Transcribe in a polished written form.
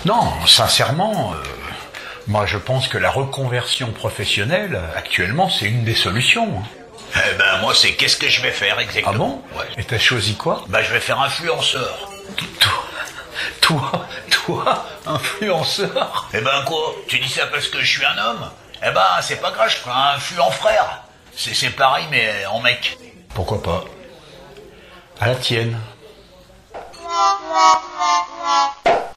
Non, sincèrement, moi je pense que la reconversion professionnelle, actuellement, c'est une des solutions. Eh ben moi c'est qu'est-ce que je vais faire Ah exactement. bon? Ouais. Et t'as choisi quoi? Ben je vais faire influenceur. Toi, influenceur? Eh ben quoi? Tu dis ça parce que je suis un homme? Eh ben c'est pas grave, je ferai un influent frère. C'est pareil mais en mec. Pourquoi pas? À la tienne.